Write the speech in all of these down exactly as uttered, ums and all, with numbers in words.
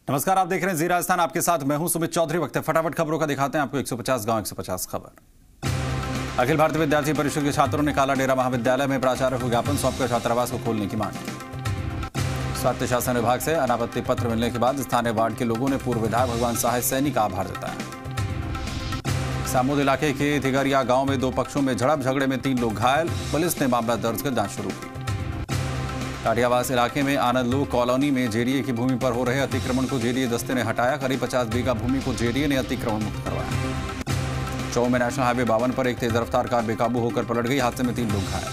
नमस्कार, आप देख रहे हैं जी राजस्थान। आपके साथ मैं हूं सुमित चौधरी। वक्त है फटाफट खबरों का दिखाते हैं आपको एक सौ पचास गांव एक सौ पचास खबर। अखिल भारतीय विद्यार्थी परिषद के छात्रों ने काला डेरा महाविद्यालय में प्राचार्य को ज्ञापन सौंपकर छात्रावास को खोलने की मांग की। स्वायत्त शासन विभाग से अनापत्ति पत्र मिलने के बाद स्थानीय वार्ड के लोगों ने पूर्व विधायक भगवान सहाय सैनी का आभार जताया। सामूद इलाके के थिगरिया गांव में दो पक्षों में झड़प झगड़े में तीन लोग घायल। पुलिस ने मामला दर्ज कर जांच शुरू की। टाटियावास इलाके में आनंद लोक कॉलोनी में जेडीए की भूमि पर हो रहे अतिक्रमण को जेडीए दस्ते ने हटाया। करीब पचास बीघा भूमि को जेडीए ने अतिक्रमण मुक्त करवाया। चौ में नेशनल हाईवे बावन पर एक तेज रफ्तार कार बेकाबू होकर पलट गई। हादसे में तीन लोग घायल।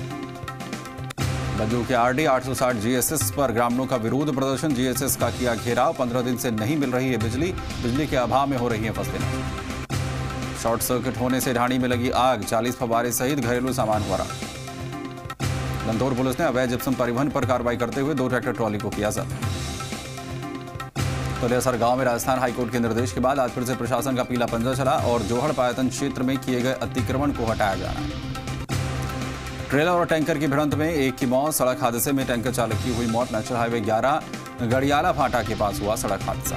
बज्जू के आरडी आठ सौ साठ जीएसएस पर ग्रामीणों का विरोध प्रदर्शन। जीएसएस का किया घेराव। पंद्रह दिन से नहीं मिल रही है बिजली। बिजली के अभाव में हो रही है फसलें। शॉर्ट सर्किट होने से ढाणी में लगी आग। चालीस फव्वारे सहित घरेलू सामान हुआ राख। लंदौर पुलिस ने अवैध जिप्सम परिवहन पर कार्रवाई करते हुए दो ट्रैक्टर ट्रॉली को किया जब्त। तुलियासर गांव में राजस्थान हाईकोर्ट के निर्देश के बाद आज फिर से प्रशासन का पीला पंजा चला और जोहड़ पायतन क्षेत्र में किए गए अतिक्रमण को हटाया जा रहा है। ट्रेलर और टैंकर की भिड़ंत में एक की मौत। सड़क हादसे में टैंकर चालक की हुई मौत। नेशनल हाईवे ग्यारह गड़ियाला फाटा के पास हुआ सड़क हादसा।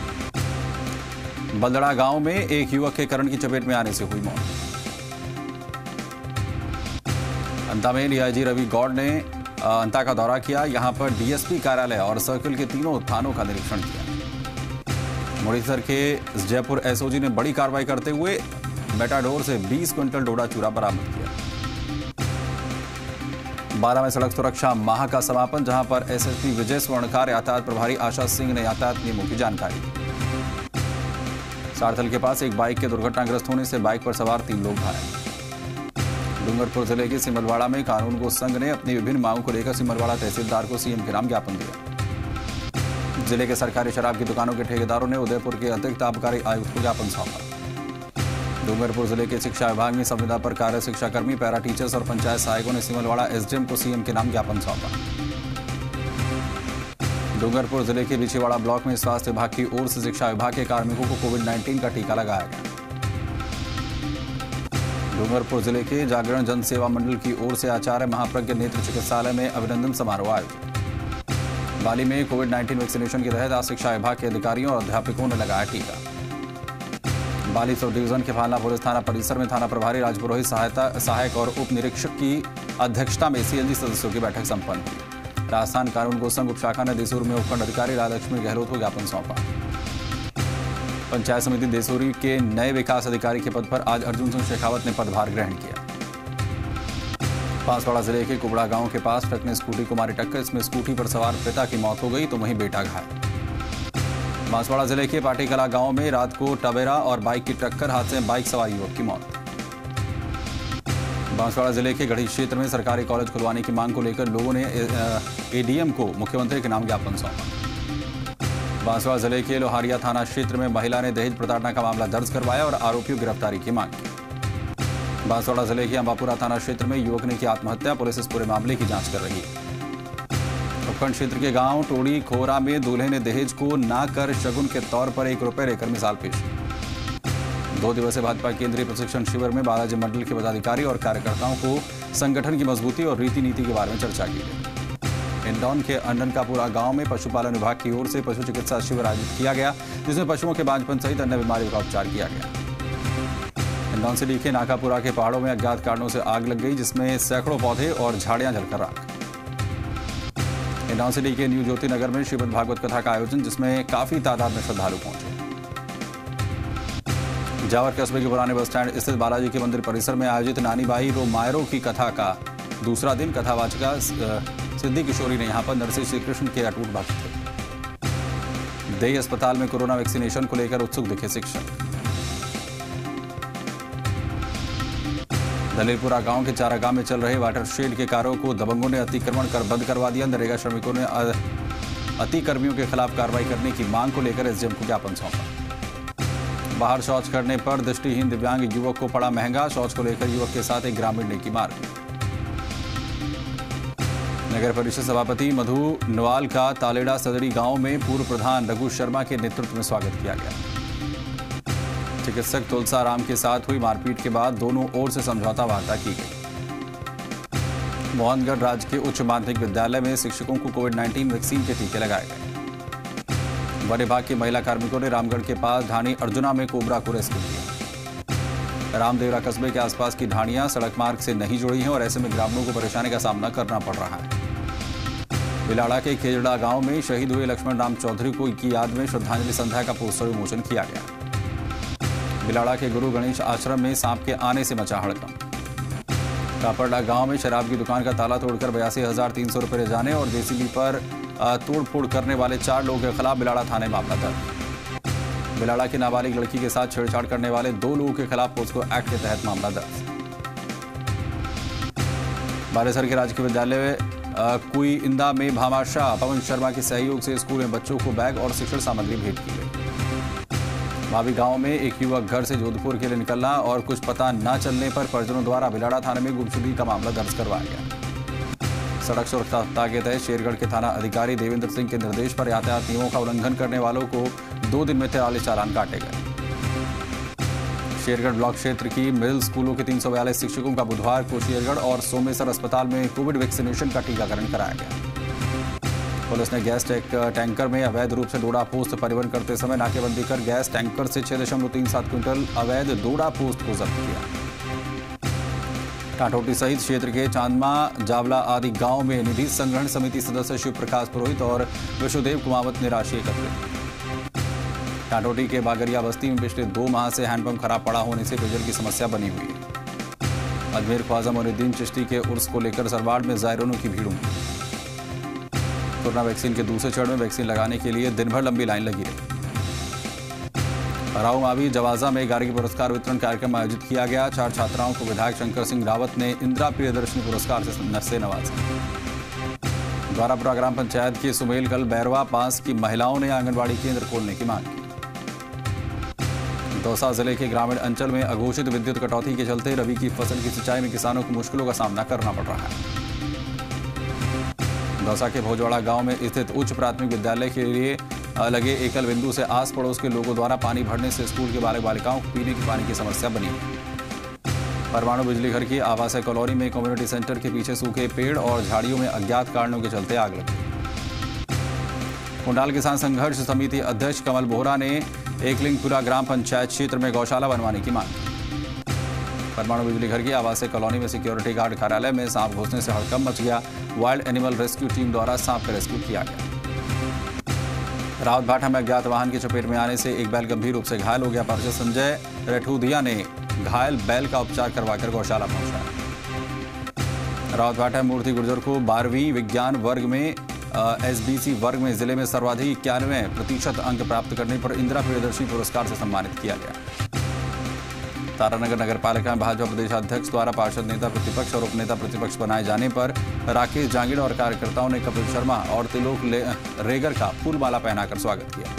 बलदड़ा गांव में एक युवक के करंट की चपेट में आने से हुई मौत। अंता में डीआईजी रवि गौड़ ने अंता का दौरा किया। यहां पर डीएसपी कार्यालय और सर्किल के तीनों थानों का निरीक्षण किया। मुड़ीसर के जयपुर एसओजी ने बड़ी कार्रवाई करते हुए मेटाडोर से बीस क्विंटल डोडा चूरा बरामद किया। बारह में सड़क सुरक्षा माह का समापन, जहां पर एसएसपी विजय स्वर्णकार, यातायात प्रभारी आशा सिंह ने यातायात नियमों की जानकारी दी। सारथल के पास एक बाइक के दुर्घटनाग्रस्त होने से बाइक पर सवार तीन लोग घायल। डूंगरपुर जिले के सिमलवाड़ा में कानून गो संघ ने अपनी विभिन्न मांगों को लेकर सिमलवाड़ा तहसीलदार को सीएम के नाम ज्ञापन दिया। जिले के सरकारी शराब की दुकानों के ठेकेदारों ने उदयपुर के अतिरिक्त आबकारी आयुक्त को ज्ञापन सौंपा। डूंगरपुर जिले के शिक्षा विभाग में संविदा पर कार्य शिक्षाकर्मी, पैरा टीचर्स और पंचायत सहायकों ने सिमलवाड़ा एसडीएम को सीएम के नाम ज्ञापन सौंपा। डूंगरपुर जिले के बिछीवाड़ा ब्लॉक में स्वास्थ्य विभाग की ओर से शिक्षा विभाग के कार्मिकों को कोविड नाइन्टीन का टीका लगाया गया। डूंगरपुर जिले के जागरण जन सेवा मंडल की ओर से आचार्य महाप्रज्ञ नेत्र चिकित्सालय में अभिनंदन समारोह आयोजित। बाली में कोविड नाइन्टीन वैक्सीनेशन के तहत आज शिक्षा विभाग के अधिकारियों और अध्यापकों ने लगाया टीका। बाली सब डिवीजन के फालना पुलिस थाना परिसर में थाना प्रभारी राजपुरोहित सहायता सहायक और उप निरीक्षक की अध्यक्षता में सीएलजी सदस्यों की बैठक संपन्न हुई। राजस्थान कानून गो संघ उपशाखा ने देसूर में उपखंड अधिकारी राजलक्ष्मी गहलोत को ज्ञापन सौंपा। पंचायत समिति देसूरी के नए विकास अधिकारी के पद पर आज अर्जुन सिंह शेखावत ने पदभार ग्रहण किया। बांसवाड़ा जिले के कुबड़ा गांव के पास ट्रक ने स्कूटी को मारी टक्कर। इसमें स्कूटी पर सवार पिता की मौत हो गई तो वहीं बेटा घायल। बांसवाड़ा जिले के पाटीकला गांव में रात को टवेरा और बाइक की टक्कर, हादसे में बाइक सवार युवक की मौत। बांसवाड़ा जिले के गढ़ी क्षेत्र में सरकारी कॉलेज खुलवाने की मांग को लेकर लोगों ने एडीएम को मुख्यमंत्री के नाम ज्ञापन सौंपा। बांसवाड़ा जिले के लोहारिया थाना क्षेत्र में महिला ने दहेज प्रताड़ना का मामला दर्ज करवाया और आरोपियों की गिरफ्तारी की मांग की। बांसवाड़ा जिले के अंबापुरा थाना क्षेत्र में युवक ने की आत्महत्या। पुलिस इस पूरे मामले की जांच कर रही है। उपखंड क्षेत्र के गांव टोड़ी खोरा में दूल्हे ने दहेज को ना कर शगुन के तौर पर एक रुपए लेकर मिसाल पेश की। दो दिवसीय भाजपा केंद्रीय प्रशिक्षण शिविर में बालाजी मंडल के पदाधिकारी और कार्यकर्ताओं को संगठन की मजबूती और रीति नीति के बारे में चर्चा की गई। इंदौर के अंडनकापुरा गांव में पशुपालन विभाग की ओर से पशु चिकित्सा शिविर आयोजित किया गया, जिसमें पशुओं के बांझपन सहित अन्य बीमारियों का उपचार किया गया। इंदौर से लिखे नाकापुरा के पहाड़ों में अज्ञात कारणों से आग लग गई, जिसमें सैकड़ों पौधे और झाड़ियां जलकर राख। इंदौर सिटी के न्यू ज्योति नगर में श्रीमद् भागवत कथा का आयोजन, जिसमें काफी तादाद में श्रद्धालु पहुंचे। जावर कस्बे के पुराने बस स्टैंड स्थित बालाजी के मंदिर परिसर में आयोजित नानी बाई रो मायरो की कथा का दूसरा दिन कथावाचिका सिद्धि किशोरी ने यहां पर नरसिंह श्री कृष्ण के अटूट भक्त थे। देही अस्पताल में कोरोना वैक्सीनेशन को लेकर उत्सुक दिखे शिक्षक। दलेरपुरा गांव के चारागांव में चल रहे वाटर शेड के कार्यों को दबंगों ने अतिक्रमण कर बंद करवा दिया। नरेगा श्रमिकों ने अतिक्रमियों के खिलाफ कार्रवाई करने की मांग को लेकर एसडीएम को ज्ञापन सौंपा। बाहर शौच करने पर दृष्टिहीन दिव्यांग युवक को पड़ा महंगा। शौच को लेकर युवक के साथ एक ग्रामीण ने की मार। नगर परिषद सभापति मधु नवाल का तालेड़ा सदड़ी गांव में पूर्व प्रधान रघु शर्मा के नेतृत्व में स्वागत किया गया। चिकित्सक तुलसा राम के साथ हुई मारपीट के बाद दोनों ओर से समझौता वार्ता की गई। मोहनगढ़ राज्य के उच्च माध्यमिक विद्यालय में शिक्षकों को कोविड नाइन्टीन वैक्सीन के टीके लगाए गए। वन विभाग की महिला कार्मिकों ने रामगढ़ के पास ढाणी अर्जुना में कोबरा को रेस्क्यू किया। रामदेवरा कस्बे के आसपास की ढाणियां सड़क मार्ग से नहीं जुड़ी हैं और ऐसे में ग्रामीणों को परेशानी का सामना करना पड़ रहा है। बिलाड़ा के खेजड़ा गांव में शहीद हुए लक्ष्मण राम चौधरी को की याद में श्रद्धांजलि संध्या का पोस्टर विमोचन किया गया। बिलाड़ा के गुरु गणेश आश्रम में सांप के आने से मचा हड़कंप। कापड़ला गांव में शराब की दुकान का ताला तोड़कर बयासी हजार तीन सौ रुपये ले जाने और जेसीबी पर तोड़फोड़ करने वाले चार लोगों के खिलाफ बिलाड़ा थाने मामला दर्ज। बिलाड़ा की नाबालिग लड़की के साथ छेड़छाड़ करने वाले दो लोगों के खिलाफ पोस्को एक्ट के तहत मामला दर्ज। बालेसर के राजकीय विद्यालय कुई इंदा में भामाशाह पवन शर्मा के सहयोग से स्कूल में बच्चों को बैग और शिक्षण सामग्री भेंट की गई। भाभी गांव में एक युवक घर से जोधपुर के लिए निकलना और कुछ पता न चलने पर परिजनों द्वारा बिलाड़ा थाने में गुमशुदगी का मामला दर्ज करवाया गया। सड़क सुरक्षा सप्ताह के तहत शेरगढ़ के थाना अधिकारी देवेंद्र सिंह के निर्देश पर यातायात नियमों का उल्लंघन करने वालों को दो दिन में तिरालीस चालान काटे गए। शेरगढ़ ब्लॉक क्षेत्र की मिडिल स्कूलों के तीन सौ बयालीस शिक्षकों का बुधवार को शेरगढ़ और सोमेश्वर अस्पताल में कोविड वैक्सीनेशन का टीकाकरण कराया गया। पुलिस ने गैस टैंकर में अवैध रूप से डोडा पोस्त परिवहन करते समय नाकेबंदी कर गैस टैंकर से छह दशमलव तीन सात क्विंटल अवैध डोडा पोस्त को जब्त किया। टाटोटी सहित क्षेत्र के चांदमा जावला आदि गांव में निधि संग्रहण समिति सदस्य शिव प्रकाश पुरोहित और विश्वदेव कुमावत ने राशि एकत्रित। टाटोटी के बागरिया बस्ती में पिछले दो माह से हैंडपंप खराब पड़ा होने से पेयजल की समस्या बनी हुई है। अजमेर ख्वाजा मोइनुद्दीन चिश्ती के उर्स को लेकर सरवाड़ में जायरीनों की भीड़ उमड़ी। कोरोना वैक्सीन के दूसरे चरण में वैक्सीन लगाने के लिए दिन भर लंबी लाइन लगी रही। राव मावी जवाजा में गार्गी पुरस्कार वितरण कार्यक्रम आयोजित किया गया। चार छात्राओं को विधायक शंकर सिंह रावत ने इंदिरा प्रियदर्शनी पुरस्कार से नवाजा। द्वारापुरा ग्राम पंचायत के सुमेलकल बैरवा पास की महिलाओं ने आंगनबाड़ी केंद्र खोलने की मांग की। दौसा जिले के ग्रामीण अंचल में अघोषित विद्युत कटौती के चलते रबी की फसल की सिंचाई में किसानों को मुश्किलों का सामना करना पड़ रहा है। दौसा के भोजवाड़ा गांव में स्थित उच्च प्राथमिक विद्यालय के लिए लगे एकल बिंदु से आस पड़ोस के लोगों द्वारा पानी भरने से स्कूल के बालक बालिकाओं को पीने के पानी की समस्या बनी है। परमाणु बिजली घर की आवासीय कॉलोनी में कम्युनिटी सेंटर के पीछे सूखे पेड़ और झाड़ियों में अज्ञात कारणों के चलते आग लगी। कुंडाल किसान संघर्ष समिति अध्यक्ष कमल बोहरा ने एकलिंगपुरा ग्राम पंचायत क्षेत्र में गौशाला बनवाने की मांग की। परमाणु बिजली घर की आवासीय कॉलोनी में सिक्योरिटी गार्ड कार्यालय में सांप घुसने से हड़कंप मच गया। वाइल्ड एनिमल रेस्क्यू टीम द्वारा सांप का रेस्क्यू किया गया। रावतभाटा में अज्ञात वाहन की चपेट में आने से एक बैल गंभीर रूप से घायल हो गया। पार्षद संजय रेठूदिया ने घायल बैल का उपचार करवाकर गौशाला पहुंचाया। रावतभाटा मूर्ति गुर्जर को बारहवीं विज्ञान वर्ग में एसबीसी वर्ग में जिले में सर्वाधिक इक्यानवे प्रतिशत अंक प्राप्त करने पर इंदिरा प्रियदर्शनी पुरस्कार से सम्मानित किया गया। तारानगर नगर पालिका में भाजपा प्रदेशाध्यक्ष द्वारा पार्षद नेता प्रतिपक्ष और उपनेता प्रतिपक्ष बनाए जाने पर राकेश जांगीड़ और कार्यकर्ताओं ने कपिल शर्मा और तिलोक रेगर का फूलमाला पहनाकर स्वागत किया।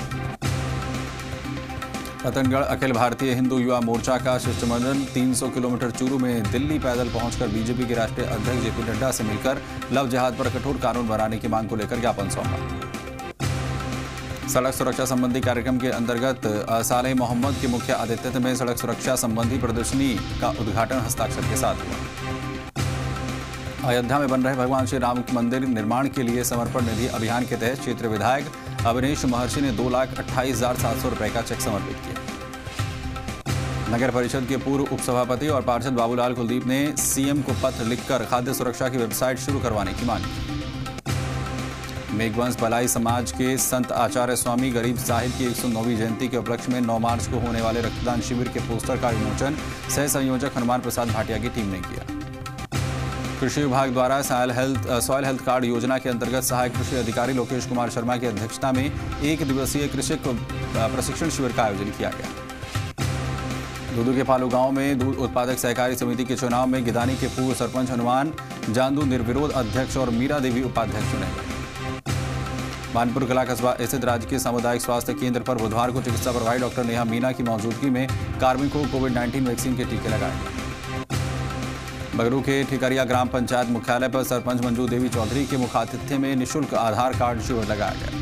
रतनगढ़ अखिल भारतीय हिंदू युवा मोर्चा का शिष्टमंडल तीन सौ किलोमीटर चूरू में दिल्ली पैदल पहुंचकर बीजेपी के राष्ट्रीय अध्यक्ष जेपी नड्डा से मिलकर लव जिहाद पर कठोर कानून बनाने की मांग को लेकर ज्ञापन सौंपा। सड़क सुरक्षा संबंधी कार्यक्रम के अंतर्गत सालेह मोहम्मद के मुख्य आतिथ्यता में सड़क सुरक्षा संबंधी प्रदर्शनी का उद्घाटन हस्ताक्षर के साथ हुआ। अयोध्या में बन रहे भगवान श्री राम मंदिर निर्माण के लिए समर्पण निधि अभियान के तहत क्षेत्रीय विधायक अविनेश महर्षि ने दो लाख अट्ठाईस हजार सात सौ रुपए का चेक समर्पित किया। नगर परिषद के पूर्व उपसभापति और पार्षद बाबूलाल कुलदीप ने सीएम को पत्र लिखकर खाद्य सुरक्षा की वेबसाइट शुरू करवाने की मांग की। मेघवंश भलाई समाज के संत आचार्य स्वामी गरीब साहिब की एक सौ नौवीं जयंती के उपलक्ष्य में नौ मार्च को होने वाले रक्तदान शिविर के पोस्टर का विमोचन सह संयोजक हनुमान प्रसाद भाटिया की टीम ने किया। कृषि विभाग द्वारा soil health soil health card योजना के अंतर्गत सहायक कृषि अधिकारी लोकेश कुमार शर्मा की अध्यक्षता में एक दिवसीय कृषि प्रशिक्षण शिविर का आयोजन किया गया। दूदू के पालू गांव में दूध उत्पादक सहकारी समिति के चुनाव में गिदानी के पूर्व सरपंच हनुमान जांदू निर्विरोध अध्यक्ष और मीरा देवी उपाध्यक्ष चुने गए। मानपुर कला कस्बा स्थित राजकीय सामुदायिक स्वास्थ्य केंद्र पर बुधवार को चिकित्सा प्रभारी डॉक्टर नेहा मीना की मौजूदगी में कार्मिकों को कोविड नाइन्टीन वैक्सीन के टीके लगाए गए। बगरू के ठिकरिया ग्राम पंचायत मुख्यालय पर सरपंच मंजू देवी चौधरी के मुखातिथ्य में निःशुल्क आधार कार्ड शिविर लगाया गया।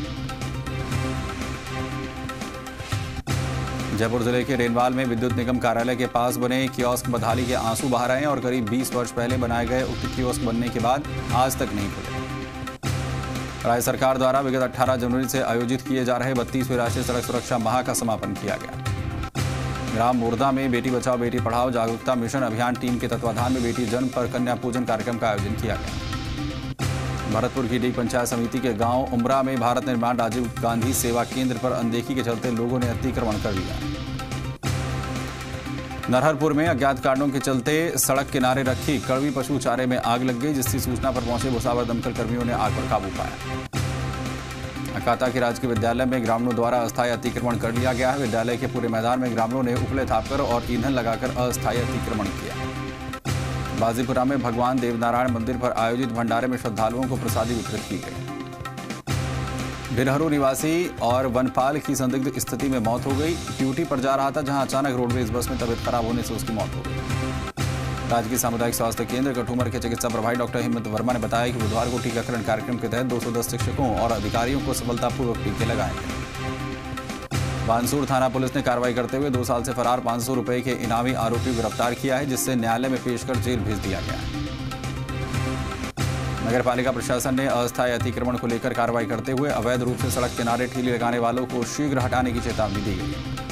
जयपुर जिले के रेनवाल में विद्युत निगम कार्यालय के पास बने कियोस्क बदहाली के आंसू बहा रहे हैं और करीब बीस वर्ष पहले बनाए गए उक्त कियोस्क बनने के बाद आज तक नहीं खुले। राज्य सरकार द्वारा विगत अठारह जनवरी से आयोजित किए जा रहे बत्तीसवें राष्ट्रीय सड़क सुरक्षा माह का समापन किया गया। ग्राम मोरदा में बेटी बचाओ बेटी पढ़ाओ जागरूकता मिशन अभियान टीम के तत्वाधान में बेटी जन्म पर कन्या पूजन कार्यक्रम का आयोजन किया गया। भरतपुर की डी पंचायत समिति के गांव उमरा में भारत निर्माण राजीव गांधी सेवा केंद्र पर अनदेखी के चलते लोगों ने अतिक्रमण कर लिया। नरहरपुर में अज्ञात कारणों के चलते सड़क किनारे रखी कड़वी पशु चारे में आग लग गई, जिसकी सूचना पर पहुंचे भुसावर दमकल कर्मियों ने आग पर काबू पाया। अकाता के राजकीय विद्यालय में ग्रामीणों द्वारा अस्थायी अतिक्रमण कर लिया गया है। विद्यालय के पूरे मैदान में ग्रामीणों ने उपले थापकर और ईंधन लगाकर अस्थायी अतिक्रमण किया। बाजीपुरा में भगवान देवनारायण मंदिर पर आयोजित भंडारे में श्रद्धालुओं को प्रसादी वितरित की गई। बिरहरू निवासी और वनपाल की संदिग्ध स्थिति में मौत हो गई। ड्यूटी पर जा रहा था, जहां अचानक रोडवेज बस में तबीयत खराब होने से उसकी मौत हो गई। राजकीय सामुदायिक स्वास्थ्य केंद्र कठूमर के चिकित्सा प्रभारी डॉक्टर हिम्मत वर्मा ने बताया कि बुधवार को टीकाकरण कार्यक्रम के तहत दो सौ दस शिक्षकों और अधिकारियों को सफलतापूर्वक टीके लगाए गए। बानसूर थाना पुलिस ने कार्रवाई करते हुए दो साल से फरार पांच सौ रुपए के इनामी आरोपी को गिरफ्तार किया है, जिससे न्यायालय में पेश कर जेल भेज दिया गया है। नगर पालिका प्रशासन ने अस्थायी अतिक्रमण को लेकर कार्रवाई करते हुए अवैध रूप से सड़क किनारे ठेली लगाने वालों को शीघ्र हटाने की चेतावनी दी गई है।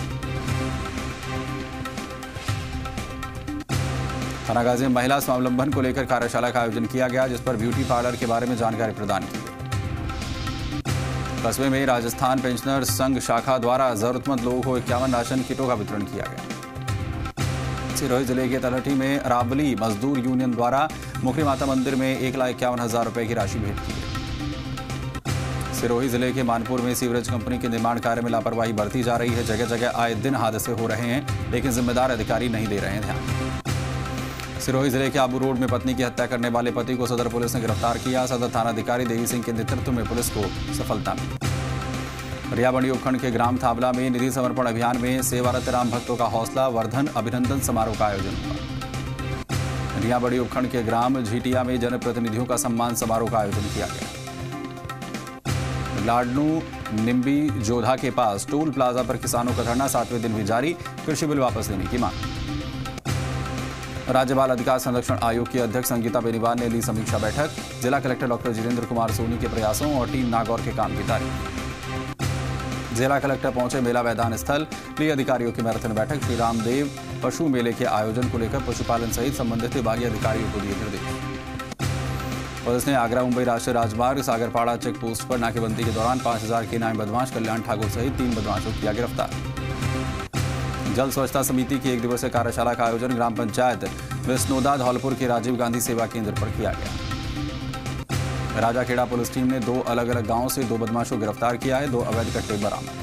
थाना गाजी में महिला स्वावलंबन को लेकर कार्यशाला का आयोजन किया गया, जिस पर ब्यूटी पार्लर के बारे में जानकारी प्रदान की गई। कस्बे में राजस्थान पेंशनर संघ शाखा द्वारा जरूरतमंद लोगों को इक्यावन राशन किटों का वितरण किया गया। सिरोही जिले के तलहटी में राबली मजदूर यूनियन द्वारा मुखरी माता मंदिर में एक लाख इक्यावन हजार रुपए की राशि भेंट की गई। सिरोही जिले के मानपुर में सीवरेज कंपनी के निर्माण कार्य में लापरवाही बरती जा रही है। जगह जगह आए दिन हादसे हो रहे हैं, लेकिन जिम्मेदार अधिकारी नहीं दे रहे हैं ध्यान। सिरोही जिले के आबू रोड में पत्नी की हत्या करने वाले पति को सदर पुलिस ने गिरफ्तार किया। सदर थानाधिकारी देवी सिंह के नेतृत्व में पुलिस को सफलता मिली। रियाबंडी उपखंड के ग्राम थावला में निधि समर्पण अभियान में सेवारत राम भक्तों का हौसला वर्धन अभिनंदन समारोह का आयोजन हुआ। रियाबंडी उपखंड के ग्राम झीटिया में जनप्रतिनिधियों का सम्मान समारोह का आयोजन किया गया। लाडनू निम्बी जोधा के पास टोल प्लाजा पर किसानों का धरना सातवें दिन भी जारी, कृषि बिल वापस लेने की मांग। राज्य बाल अधिकार संरक्षण आयोग की अध्यक्ष संगीता बेनीवाल ने ली समीक्षा बैठक। जिला कलेक्टर डॉक्टर जितेंद्र कुमार सोनी के प्रयासों और टीम नागौर के काम की तारीफ। जिला कलेक्टर पहुंचे मेला मैदान स्थल, ली अधिकारियों की मैराथन बैठक। श्री रामदेव पशु मेले के आयोजन को लेकर पशुपालन सहित संबंधित विभागीय अधिकारियों को दिए निर्देश। पुलिस ने आगरा मुंबई राष्ट्रीय राजमार्ग सागरपाड़ा चेक पोस्ट पर नाकेबंदी के दौरान पांच हजार के इनामी बदमाश कल्याण ठाकुर सहित तीन बदमाशों को किया गिरफ्तार। जल स्वच्छता समिति की एक दिवसीय कार्यशाला का आयोजन ग्राम पंचायत विष्णोदा धौलपुर के राजीव गांधी सेवा केंद्र पर किया गया। राजाखेड़ा पुलिस टीम ने दो अलग अलग गांवों से दो बदमाशों को गिरफ्तार किया है। दो अवैध कट्टे बरामद।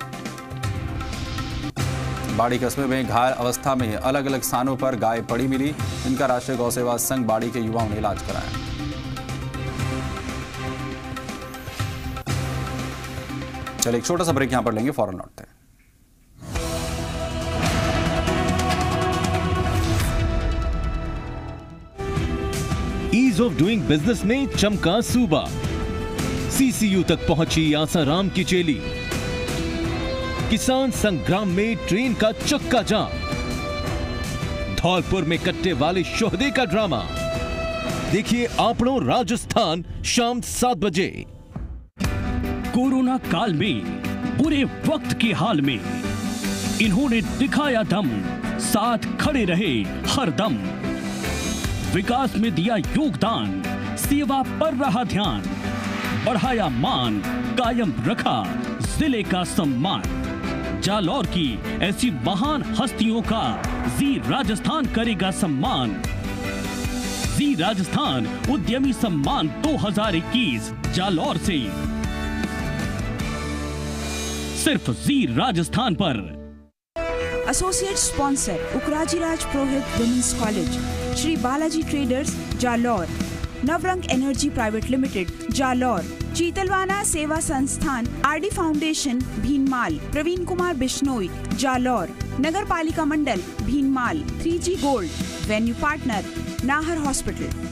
बाड़ी कस्बे में घायल अवस्था में अलग अलग स्थानों पर गाय पड़ी मिली, जिनका राष्ट्रीय गौ सेवा संघ बाड़ी के युवाओं ने इलाज कराया। चलिए एक छोटा सा ब्रेक यहां पर लेंगे, फौरन लौटते हैं। ईज ऑफ डूइंग बिजनेस में चमका सूबा। सीसीयू तक पहुंची आसाराम की चेली। किसान संग्राम में ट्रेन का चक्का जाम। धौलपुर में कट्टे वाले शोहदे का ड्रामा देखिए आपड़ों राजस्थान शाम सात बजे। कोरोना काल में बुरे वक्त के हाल में इन्होंने दिखाया दम, साथ खड़े रहे हर दम। विकास में दिया योगदान, सेवा पर रहा ध्यान, बढ़ाया मान, कायम रखा जिले का सम्मान। जालौर की ऐसी महान हस्तियों का जी राजस्थान करेगा सम्मान। जी राजस्थान उद्यमी सम्मान दो हज़ार इक्कीस जालौर से सिर्फ जी राजस्थान पर। Associate sponsor Ukrajiraj Purohit women's college, Shri Balaji traders Jalore, Navrang energy private limited Jalore, Chitalwana सेवा संस्थान, आरडी फाउंडेशन भीनमाल, प्रवीण कुमार बिश्नोई जालौर, नगर पालिका मंडल Bhinmal, three G gold, venue partner Nahar hospital.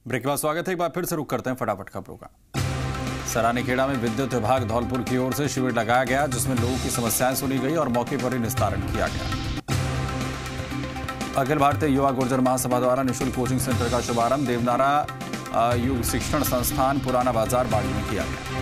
Break के बाद स्वागत है। एक बार फिर से रुक करते हैं फटाफट खबरों का। सरानीखेड़ा में विद्युत विभाग धौलपुर की ओर से शिविर लगाया गया, जिसमें लोगों की समस्याएं सुनी गई और मौके पर ही निस्तारण किया गया। अखिल भारतीय युवा गुर्जर महासभा द्वारा निःशुल्क कोचिंग सेंटर का शुभारंभ देवनारा युग शिक्षण संस्थान पुराना बाजार बाड़ी में किया गया।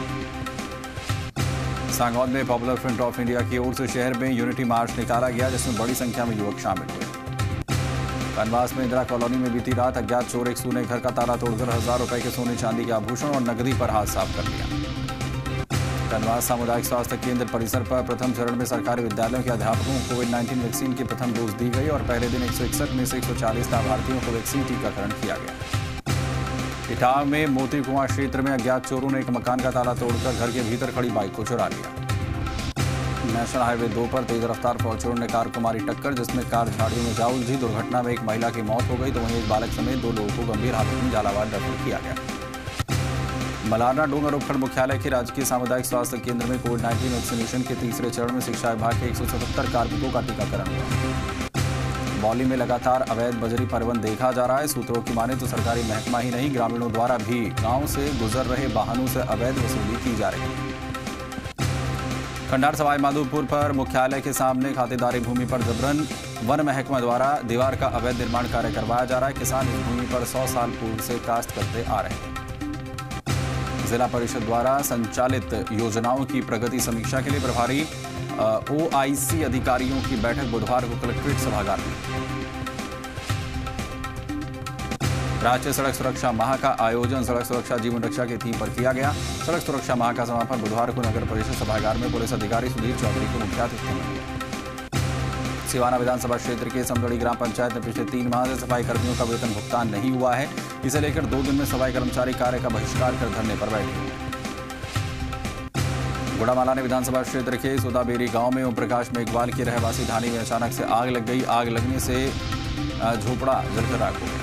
सांगौद में पॉपुलर फ्रंट ऑफ इंडिया की ओर से शहर में यूनिटी मार्च निकाला गया, जिसमें बड़ी संख्या में युवक शामिल हुए। कनवास में इंदिरा कॉलोनी में बीती रात अज्ञात चोर एक सूने घर का ताला तोड़कर हजार रुपए के सोने चांदी के आभूषण और नकदी पर हाथ साफ कर लिया। कनवास सामुदायिक स्वास्थ्य केंद्र परिसर पर प्रथम चरण में सरकारी विद्यालयों के अध्यापकों को कोविड नाइन्टीन वैक्सीन की प्रथम डोज दी गई और पहले दिन एक सौ इकसठ में से एक सौ चालीस लाभार्थियों को वैक्सीन टीकाकरण किया गया। इटावा में मोती कुआं क्षेत्र में अज्ञात चोरों ने एक मकान का ताला तोड़कर घर के भीतर खड़ी बाइक को चुरा लिया। नेशनल हाईवे दो पर तेज रफ्तार फॉर्च्यूनर ने कार को मारी टक्कर, जिसमें कार झाड़ियों में जा उलझी। दुर्घटना में एक महिला की मौत हो गई तो वहीं एक बालक समेत दो लोगों को गंभीर हालत में झालावाड़ रेफर किया गया। मलारना डोंगर उपखंड मुख्यालय के राजकीय सामुदायिक स्वास्थ्य केंद्र में कोविड नाइन्टीन वैक्सीनेशन के तीसरे चरण में शिक्षा विभाग के एक सौ सतहत्तर कार्मिकों का टीकाकरण हुआ। बौली में लगातार अवैध बजरी परिवहन देखा जा रहा है। सूत्रों की माने तो सरकारी महकमा ही नहीं, ग्रामीणों द्वारा भी गांव से गुजर रहे वाहनों से अवैध वसूली की जा रही है। खंडार सवाई माधोपुर पर मुख्यालय के सामने खातेदारी भूमि पर जबरन वन महकमा द्वारा दीवार का अवैध निर्माण कार्य करवाया जा रहा है। किसान इस भूमि पर सौ साल पूर्व से काश्त करते आ रहे हैं। जिला परिषद द्वारा संचालित योजनाओं की प्रगति समीक्षा के लिए प्रभारी ओआईसी अधिकारियों की बैठक बुधवार को कलेक्ट्रेट सभागार में। राष्ट्रीय सड़क सुरक्षा माह का आयोजन सड़क सुरक्षा जीवन रक्षा की थीम पर किया गया। सड़क सुरक्षा माह का समापन बुधवार को नगर परिषद सभागार में पुलिस अधिकारी सुधीर चौधरी को मुख्य अतिथि में हुआ। सिवाना विधानसभा क्षेत्र के समदड़ी ग्राम पंचायत में पिछले तीन माह से सफाई कर्मियों का वेतन भुगतान नहीं हुआ है। इसे लेकर दो दिन में सफाई कर्मचारी कार्य का बहिष्कार कर धरने पर बैठे हुए। गुड़ामालानी विधानसभा क्षेत्र के सुदाबेरी गांव में ओम प्रकाश मेघवाल की रहवासी ढानी में अचानक से आग लग गई। आग लगने से झोपड़ा जलकर राख हो गया।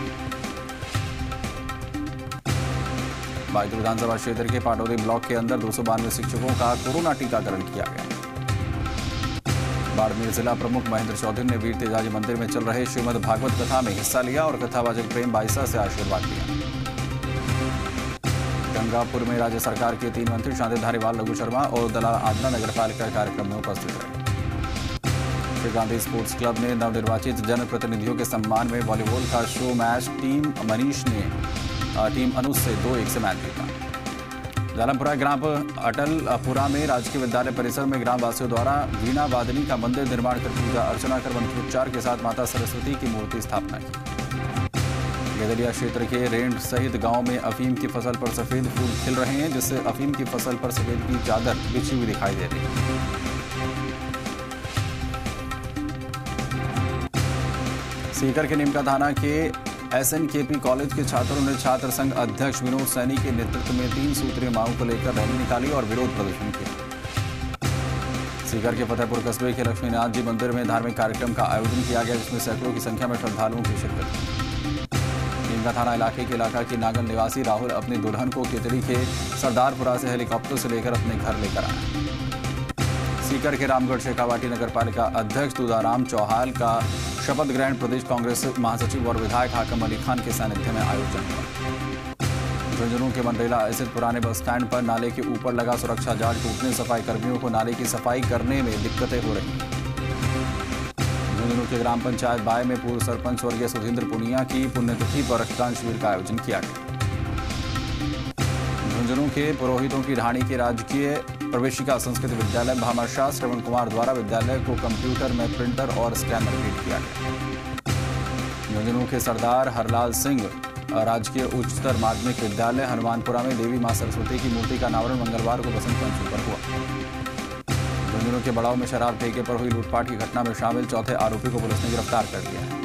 बायतू विधानसभा क्षेत्र के पाटौदी ब्लॉक के अंदर दो सौ बानवे शिक्षकों का कोरोना टीकाकरण किया गया। बाड़मेर जिला प्रमुख महेंद्र चौधरी ने वीर तेजाजी मंदिर में चल रहे श्रीमद् भागवत कथा में हिस्सा लिया और कथावाचक प्रेम बाइसा से आशीर्वाद लिया। गंगापुर में राज्य सरकार के तीन मंत्री शांति धारीवाल, लघु शर्मा और दलाल आदना नगर पालिका कार्यक्रम में उपस्थित रहे। श्री गांधी स्पोर्ट्स क्लब ने नवनिर्वाचित जनप्रतिनिधियों के सम्मान में वॉलीबॉल का शो मैच टीम मनीष ने टीम अनुज से दो एक से मैच जीता। जालमपुरा ग्राम अटलपुरा में राजकीय विद्यालय परिसर में ग्रामवासियों द्वारा वीणा वादनी का मंदिर निर्माण कर पूजा अर्चना कर मंत्रोच्चार के साथ माता सरस्वती की मूर्ति स्थापना की। गेदरिया क्षेत्र के रेंड सहित गांव में अफीम की फसल पर सफेद फूल खिल रहे हैं, जिससे अफीम की फसल पर सफेद की चादर बिछी हुई दिखाई दे रही है। सीकर के नीमका थाना के एसएनकेपी कॉलेज के छात्रों ने छात्र संघ अध्यक्ष विनोद सैनी के नेतृत्व में तीन सूत्रीय मांगों को लेकर रैली निकाली और विरोध प्रदर्शन किया। सीकर के फतेहपुर कस्बे के लक्ष्मीनाथ जी मंदिर में धार्मिक कार्यक्रम का आयोजन किया गया, जिसमें सैकड़ों की संख्या में श्रद्धालुओं की शिरकत की। नीमका थाना इलाके के इलाका की नागन निवासी राहुल अपनी दुल्हन को केतड़ी के सरदारपुरा से हेलीकॉप्टर से लेकर अपने घर लेकर आया। सीकर के रामगढ़ शेखावाटी नगर पालिका अध्यक्ष दुदाराम चौहाल का शपथ ग्रहण प्रदेश कांग्रेस महासचिव और विधायक हाकम अली खान के सानिध्य में आयोजन हुआ। झुंझुनू के मंडरेला स्थित पुराने बस स्टैंड पर नाले के ऊपर लगा सुरक्षा जाल टूटने सफाई कर्मियों को नाले की सफाई करने में दिक्कतें हो रही हैं। झुंझुनू के ग्राम पंचायत बाय में पूर्व सरपंच स्वर्गीय सुधींद्र पुनिया की पुण्यतिथि पर रक्तदान शिविर का आयोजन किया गया। झुंझुनू के पुरोहितों की ढाणी के राजकीय प्रवेशिका संस्कृत विद्यालय भामाशाह श्रवण कुमार द्वारा विद्यालय को कंप्यूटर में प्रिंटर और स्कैनर भेंट किया गया। झुंझुनू के सरदार हरलाल सिंह राजकीय उच्चतर माध्यमिक विद्यालय हनुमानपुरा में देवी मां सरस्वती की मूर्ति का अनावरण मंगलवार को बसंत पंचमी पर हुआ। झुंझुनू के बड़ाव में शराब ठेके पर हुई लूटपाट की घटना में शामिल चौथे आरोपी को पुलिस ने गिरफ्तार कर लिया है।